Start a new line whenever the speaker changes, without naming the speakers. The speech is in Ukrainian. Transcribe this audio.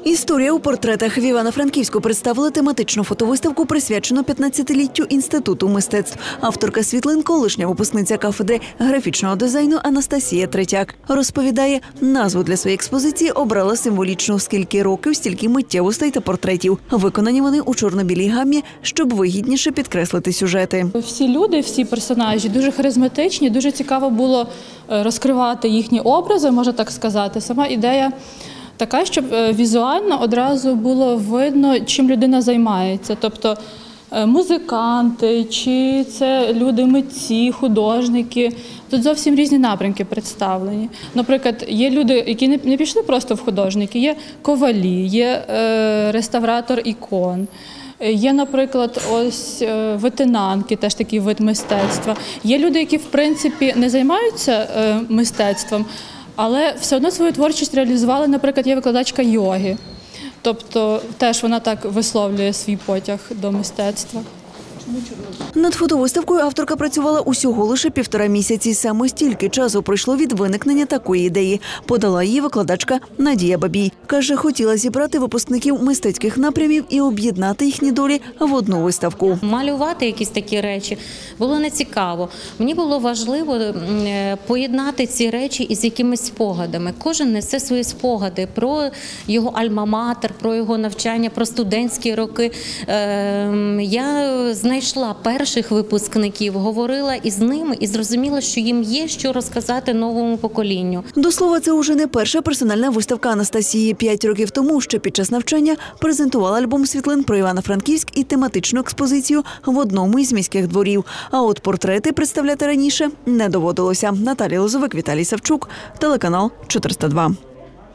Історія у портретах. В Івано-Франківську представили тематичну фотовиставку, присвячену 15-літтю Інституту мистецтв. Авторка світлин – колишня випускниця кафедри графічного дизайну Анастасія Третяк. Розповідає, назву для своєї експозиції обрала символічну: скільки років, стільки миттєвостей та портретів. Виконані вони у чорно-білій гаммі, щоб вигідніше підкреслити сюжети.
Всі люди, всі персонажі дуже харизматичні, дуже цікаво було розкривати їхні образи, можна так сказати. Сама ідея така, щоб візуально одразу було видно, чим людина займається. Тобто музиканти, чи це люди-митці, художники. Тут зовсім різні напрямки представлені. Наприклад, є люди, які не пішли просто в художники, є ковалі, є реставратор ікон. Є, наприклад, ось витинанки, теж такий вид мистецтва. Є люди, які, в принципі, не займаються мистецтвом, але все одно свою творчість реалізували. Наприклад, є викладачка йоги. Тобто теж вона так висловлює свій потяг до мистецтва.
Над фотовиставкою авторка працювала усього лише 1,5 місяці. Саме стільки часу пройшло від виникнення такої ідеї. Подала її викладачка Надія Бабій. Каже, хотіла зібрати випускників мистецьких напрямів і об'єднати їхні долі в одну виставку.
Малювати якісь такі речі було нецікаво. Мені було важливо поєднати ці речі із якимись спогадами. Кожен несе свої спогади про його альма-матер, про його навчання, про студентські роки. Я знайшла перших випускників, говорила із ними і зрозуміла, що їм є що розказати новому поколінню.
До слова, це уже не перша персональна виставка Анастасії. 5 років тому, ще під час навчання, презентувала альбом світлин про Івано-Франківськ і тематичну експозицію в одному із міських дворів. А от портрети представляти раніше не доводилося. Наталія Лозовик, Віталій Савчук, телеканал 402.